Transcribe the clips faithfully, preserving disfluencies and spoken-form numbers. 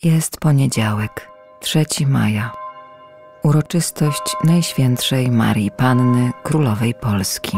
Jest poniedziałek, trzeciego maja. Uroczystość Najświętszej Marii Panny, Królowej Polski.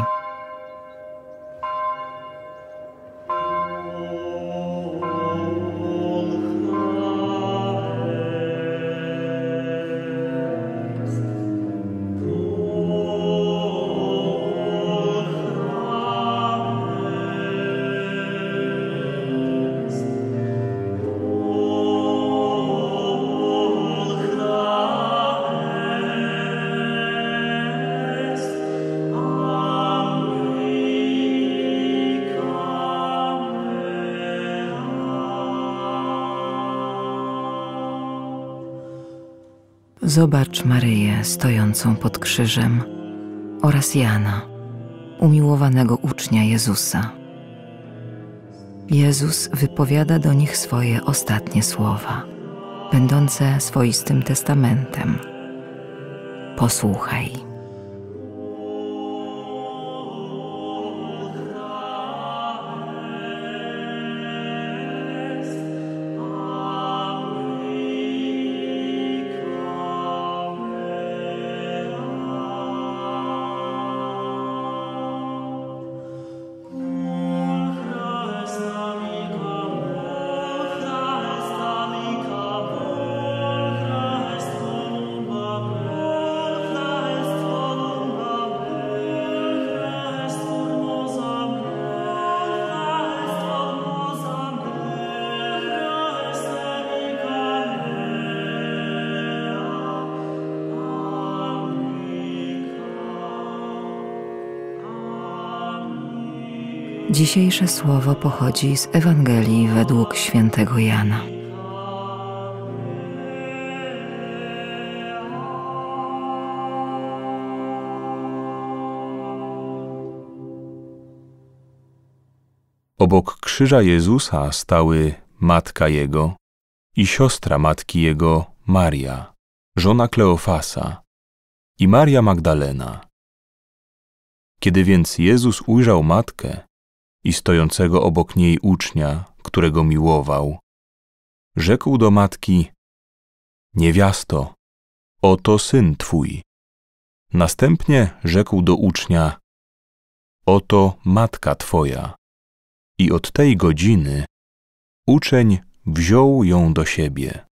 Zobacz Maryję stojącą pod krzyżem oraz Jana, umiłowanego ucznia Jezusa. Jezus wypowiada do nich swoje ostatnie słowa, będące swoistym testamentem. Posłuchaj. Dzisiejsze słowo pochodzi z Ewangelii według świętego Jana. Obok krzyża Jezusa stały matka Jego i siostra matki Jego Maria, żona Kleofasa, i Maria Magdalena. Kiedy więc Jezus ujrzał matkę i stojącego obok niej ucznia, którego miłował, rzekł do matki: Niewiasto, oto syn twój. Następnie rzekł do ucznia: Oto matka twoja. I od tej godziny uczeń wziął ją do siebie.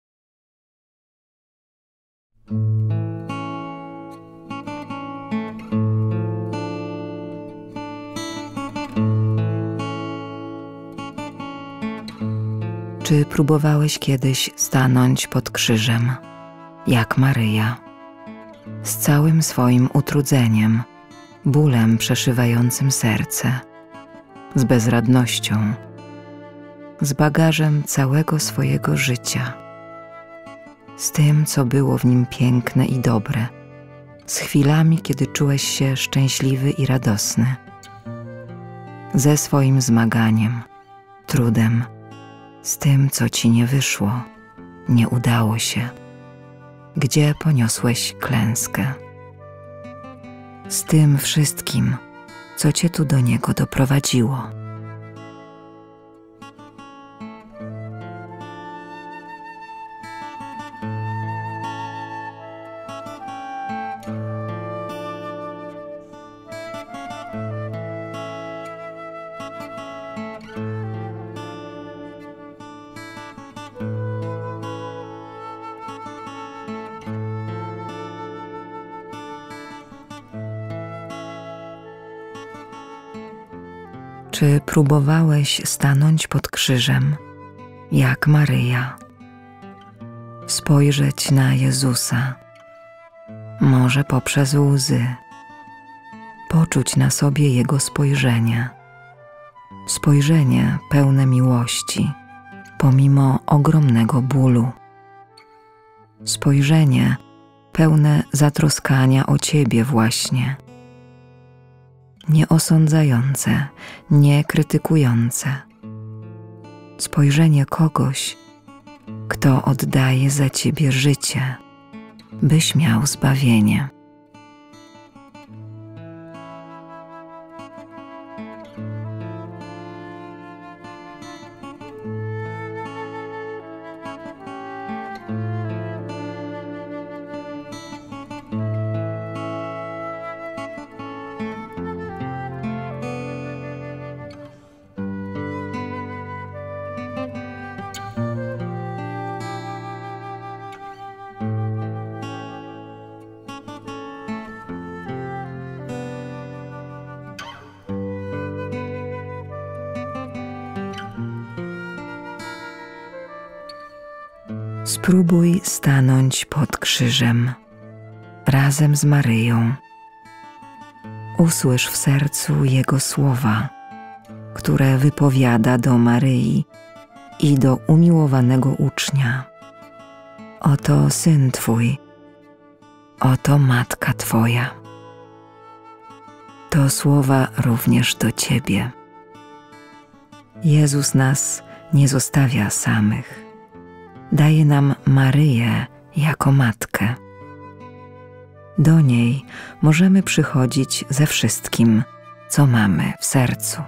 Czy próbowałeś kiedyś stanąć pod krzyżem, jak Maryja, z całym swoim utrudzeniem, bólem przeszywającym serce, z bezradnością, z bagażem całego swojego życia, z tym, co było w nim piękne i dobre, z chwilami, kiedy czułeś się szczęśliwy i radosny, ze swoim zmaganiem, trudem, z tym, co ci nie wyszło, nie udało się, gdzie poniosłeś klęskę, z tym wszystkim, co cię tu do Niego doprowadziło. Czy próbowałeś stanąć pod krzyżem, jak Maryja, spojrzeć na Jezusa, może poprzez łzy, poczuć na sobie Jego spojrzenie, spojrzenie pełne miłości, pomimo ogromnego bólu, spojrzenie pełne zatroskania o Ciebie właśnie, nie osądzające, nie krytykujące. Spojrzenie kogoś, kto oddaje za Ciebie życie, byś miał zbawienie. Spróbuj stanąć pod krzyżem razem z Maryją. Usłysz w sercu Jego słowa, które wypowiada do Maryi i do umiłowanego ucznia. Oto Syn Twój, oto Matka Twoja. To słowa również do Ciebie. Jezus nas nie zostawia samych. Daje nam Maryję jako matkę. Do niej możemy przychodzić ze wszystkim, co mamy w sercu.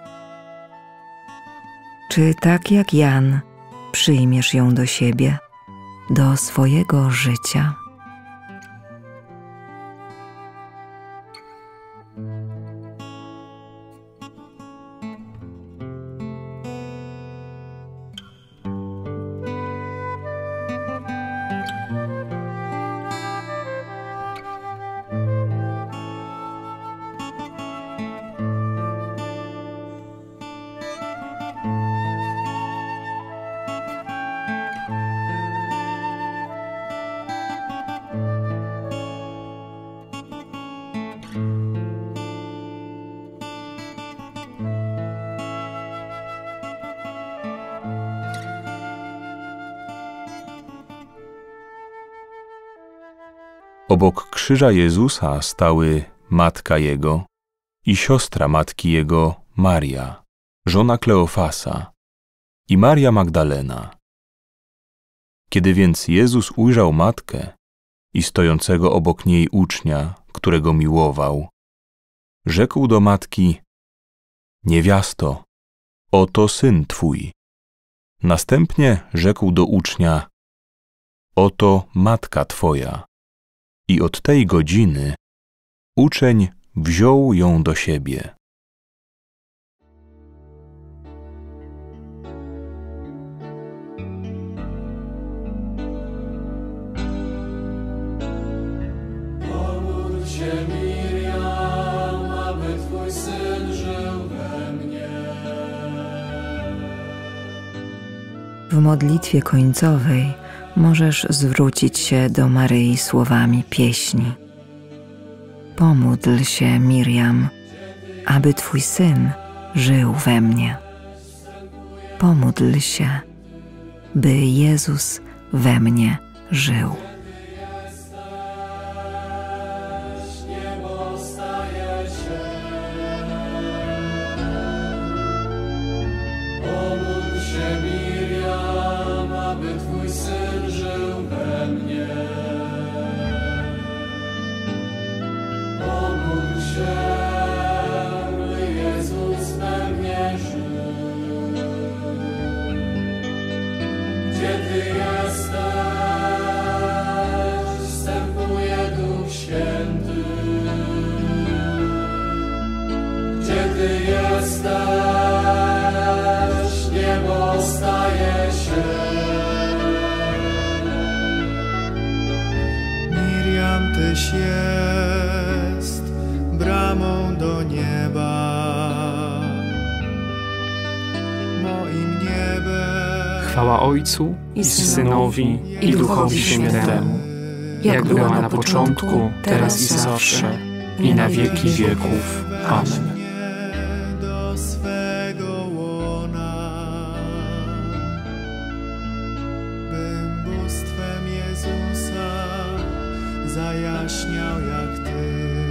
Czy tak jak Jan przyjmiesz ją do siebie, do swojego życia? Obok krzyża Jezusa stały matka Jego i siostra matki Jego Maria, żona Kleofasa, i Maria Magdalena. Kiedy więc Jezus ujrzał matkę i stojącego obok niej ucznia, którego miłował, rzekł do matki: Niewiasto, oto Syn Twój. Następnie rzekł do ucznia: Oto matka Twoja. I od tej godziny uczeń wziął ją do siebie. Pomódl się, Miriam, aby Twój Syn żył we mnie. W modlitwie końcowej możesz zwrócić się do Maryi słowami pieśni. Pomódl się, Miriam, aby Twój Syn żył we mnie. Pomódl się, by Jezus we mnie żył. Niebo staje się. Pomódl się, Miriam, aby Twój Syn żył we mnie. Pomódl się, by Jezus we mnie żył. Gdzie Ty jesteś, wstępuje Duch Święty. Gdzie Ty jesteś, niebo staje się. Miriam Tyś jest bramą do nieba, moim niebem. Chwała Ojcu i Synowi i Duchowi Świętemu, jak była na początku, teraz i zawsze, i na wieki wieków. Amen. Mnie do swego łona, bym bóstwem Jezusa zajaśniał jak Ty.